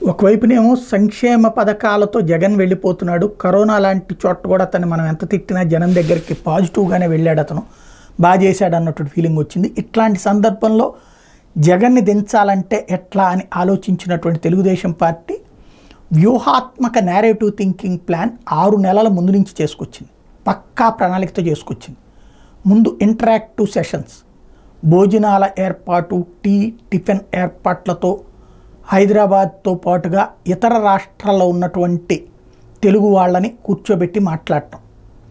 ఒకవైపునేమో సంక్షేమ పథకాలతో జగన్ వెళ్ళిపోతున్నాడు. కరోనా లాంటి చోట కూడా అతన్ని మనం ఎంత తిట్టినా జనం దగ్గరికి పాజిటివ్గానే వెళ్ళాడు, అతను బాగా చేశాడు అన్నటువంటి ఫీలింగ్ వచ్చింది. ఇట్లాంటి సందర్భంలో జగన్ని దించాలంటే ఎట్లా అని ఆలోచించినటువంటి తెలుగుదేశం పార్టీ వ్యూహాత్మక నేరేటివ్ థింకింగ్ ప్లాన్ 6 నెలల ముందు నుంచి చేసుకొచ్చింది. పక్కా ప్రణాళికతో చేసుకొచ్చింది. ముందు ఇంటరాక్టివ్ సెషన్స్, భోజనాల ఏర్పాటు, టిఫిన్ ఏర్పాట్లతో హైదరాబాద్తో పాటుగా ఇతర రాష్ట్రాల్లో ఉన్నటువంటి తెలుగు వాళ్ళని కూర్చోబెట్టి మాట్లాడటం,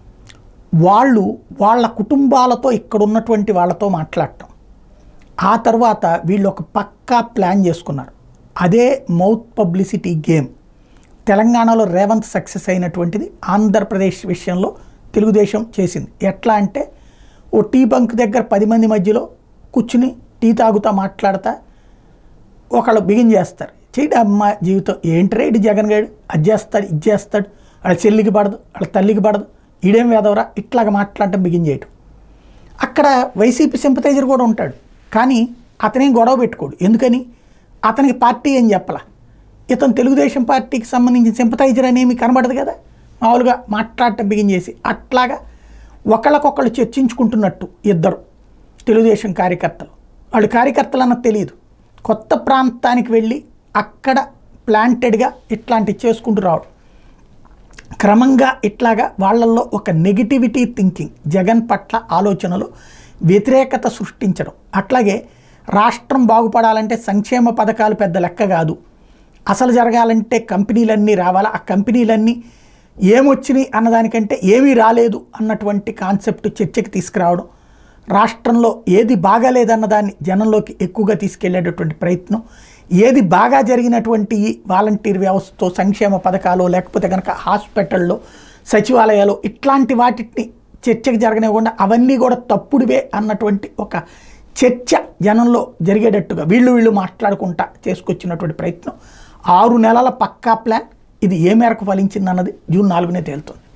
వాళ్ళ కుటుంబాలతో ఇక్కడ ఉన్నటువంటి వాళ్ళతో మాట్లాడటం. ఆ తర్వాత వీళ్ళు ఒక పక్కా ప్లాన్ చేసుకున్నారు. అదే మౌత్ పబ్లిసిటీ గేమ్. తెలంగాణలో రేవంత్ సక్సెస్ అయినటువంటిది ఆంధ్రప్రదేశ్ విషయంలో తెలుగుదేశం చేసింది. ఎట్లా అంటే ఓ టీ బంక్ దగ్గర 10 మంది మధ్యలో కూర్చుని టీ తాగుతా మాట్లాడతా ఒకళ్ళు బిగిన్ చేస్తారు. చేయడం అమ్మ జీవితం ఏంటి రైడ్ జగన్ గారు అది చేస్తాడు ఇది చేస్తాడు, వాళ్ళ చెల్లికి పడదు వాళ్ళ తల్లికి పడదు, ఈడేం వేదవరా, ఇట్లాగ మాట్లాడటం బిగిన్ చేయటం. అక్కడ వైసీపీ సింపథైజర్ కూడా ఉంటాడు, కానీ అతనేం గొడవ పెట్టుకోడు. ఎందుకని? అతనికి పార్టీ ఏం చెప్పాల. ఇతను తెలుగుదేశం పార్టీకి సంబంధించిన సింపథైజర్ అనేమి కనబడదు కదా, మామూలుగా మాట్లాడటం బిగిన్ చేసి అట్లాగా ఒకళ్ళకొకళ్ళు చర్చించుకుంటున్నట్టు ఇద్దరు తెలుగుదేశం కార్యకర్తలు. వాళ్ళు కార్యకర్తలు అన్నది తెలియదు. కొత్త ప్రాంతానికి వెళ్ళి అక్కడ ప్లాంటెడ్గా ఇట్లాంటివి చేసుకుంటూ రావడం, క్రమంగా ఇట్లాగా వాళ్ళల్లో ఒక నెగిటివిటీ థింకింగ్, జగన్ పట్ల ఆలోచనలు, వ్యతిరేకత సృష్టించడం. అట్లాగే రాష్ట్రం బాగుపడాలంటే సంక్షేమ పథకాలు పెద్ద లెక్క కాదు, అసలు జరగాలంటే కంపెనీలన్నీ రావాలా, ఆ కంపెనీలన్నీ ఏమొచ్చినాయి అన్నదానికంటే ఏమీ రాలేదు అన్నటువంటి కాన్సెప్ట్ చర్చకి తీసుకురావడం, రాష్ట్రంలో ఏది బాగాలేదన్నదాన్ని జనంలోకి ఎక్కువగా తీసుకెళ్లేటటువంటి ప్రయత్నం, ఏది బాగా జరిగినటువంటి వాలంటీర్ వ్యవస్థతో సంక్షేమ పథకాలు లేకపోతే కనుక హాస్పిటల్లో సచివాలయాలు ఇట్లాంటి వాటిని చర్చకు జరగనివ్వకుండా అవన్నీ కూడా తప్పుడువే అన్నటువంటి ఒక చర్చ జనంలో జరిగేటట్టుగా వీళ్ళు మాట్లాడుకుంటా చేసుకొచ్చినటువంటి ప్రయత్నం. 6 నెలల పక్కా ప్లాన్. ఇది ఏ మేరకు ఫలించిందన్నది జూన్ 4నే తేలుతుంది.